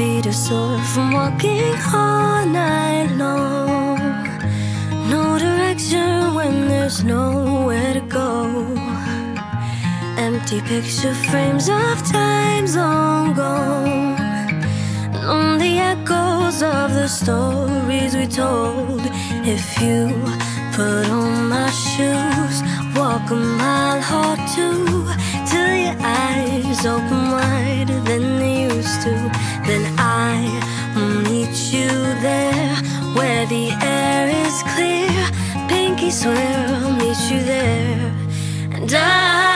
feet are sore from walking all night long. No direction when there's nowhere to go. Empty picture frames of times long gone. Lonely echoes of the stories we told. If you put on my shoes, walk a mile or two, till your eyes open wider than they used to. Then I will meet you there, where the air is clear. Pinky swear I'll meet you there. And